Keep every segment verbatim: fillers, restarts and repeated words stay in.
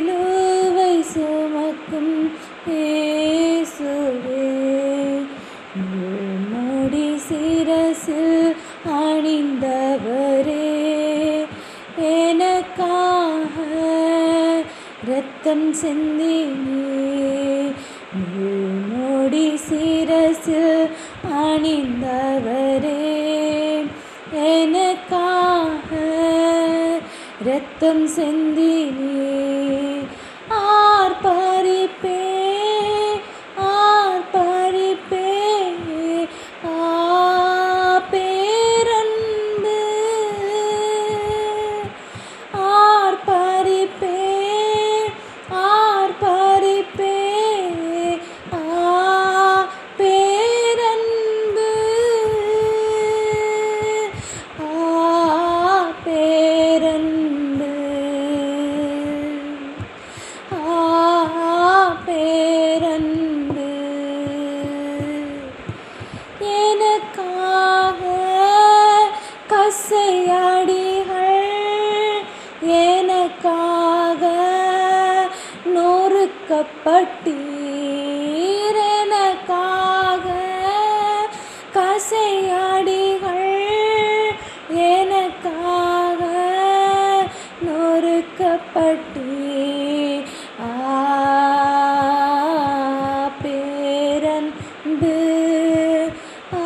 சிலுவை சுமக்கும் இயேசுவே, முள்முடி சிரசில் அணிந்தவரே, எனக்காக இரத்தம் சிந்தினீர். முள்முடி சிரசில் அணிந்தவரே, எனக்காக இரத்தம் சிந்தினீர். ஆர்ப்பரிப்பே ஆர்ப்பரிப்பே ஆ பேரன்பு, ஆர்ப்பரிப்பே ஆர்ப்பரிப்பே ஆ பேரன்பு, ஆ பேரன்பு, ஆ பேரன்பு. எனக்காக கசையடிகள், எனக்காக நொறுக்கப்பட்டீர். எனக்காக கசையடிகள், எனக்காக நொறுக்கப்பட்டீர். ஆ பேரன்பு, ஆ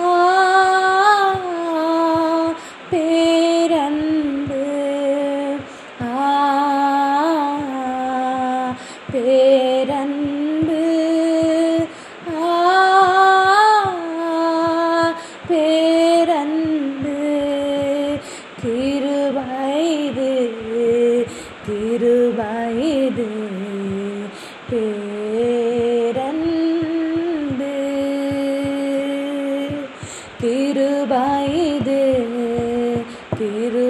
பேரன்பு, ஆ பேரன்பு, ஆ பேரன்பு. கிருபைது கிருபைது பேரன்பு, கிருபைது கிரு